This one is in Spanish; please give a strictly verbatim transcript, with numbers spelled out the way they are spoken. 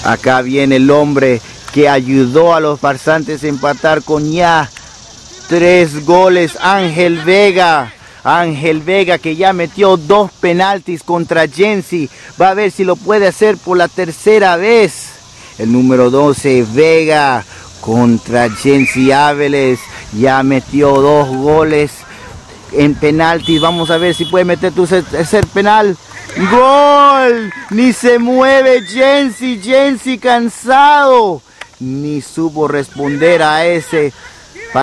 Acá viene el hombre que ayudó a los farsantes a empatar con ya tres goles. Ángel Vega. Ángel Vega, que ya metió dos penaltis contra Jensi. Va a ver si lo puede hacer por la tercera vez. El número doce, Vega, contra Jensi Áviles. Ya metió dos goles en penaltis. Vamos a ver si puede meter tu tercer penal. ¡Gol! Ni se mueve Jensi. Jensi cansado. Ni supo responder a ese